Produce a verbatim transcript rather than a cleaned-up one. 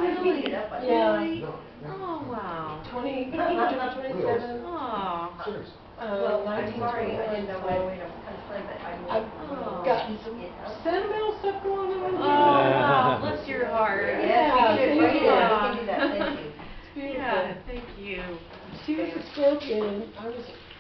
Really? made it up. I think. Yeah. Really? Oh, wow. Twenty, twenty-seven. Oh. Seriously. Well, Uh, I'm nineteen sorry, I twenty-one. didn't know what way to kind of play, but I knew. I've Oh. gotten some sentimental stuff going on. Oh, wow. Bless your heart. Yes, Yeah, we should thank read it. you. We can do that. Thank you. It's beautiful. Yeah, thank you. She was a scorpion, and I was